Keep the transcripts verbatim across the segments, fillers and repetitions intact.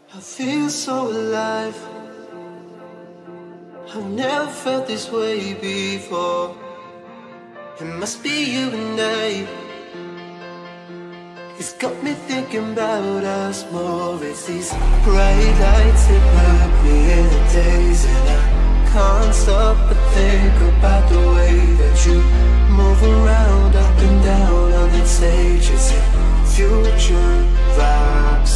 I feel so alive. I've never felt this way before. It must be you and I. It's got me thinking about us more. It's these bright lights that put me in a daze, and I can't stop but think about the way that you move around, up and down on that stage. It's in future vibes.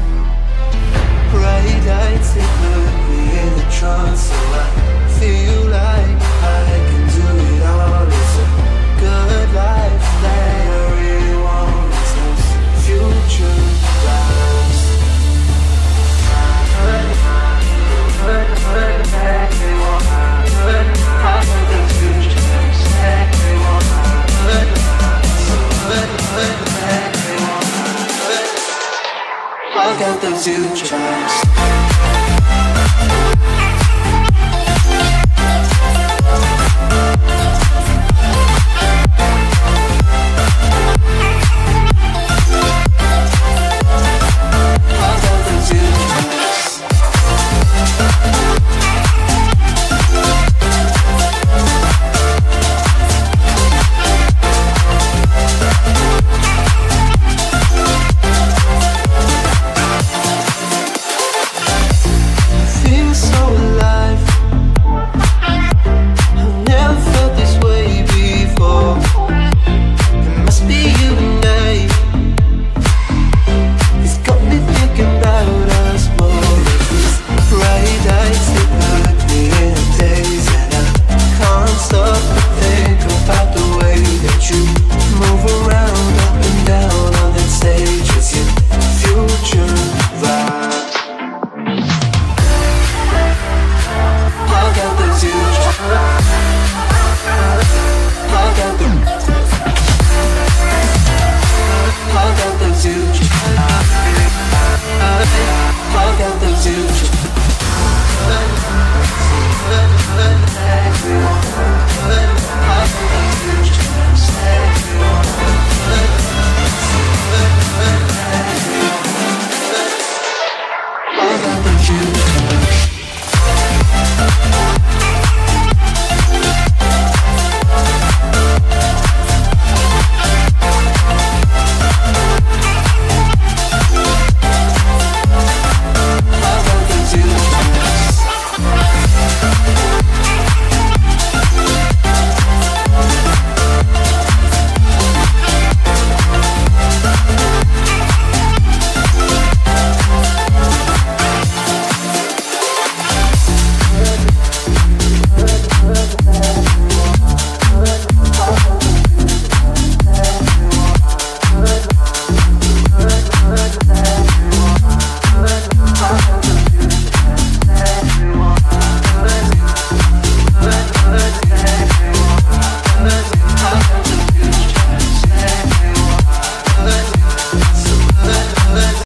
Bright lights that put me in a trance, so I feel like I can do it all. It's a good life that I really want. It's those future vibes. I got those future vibes.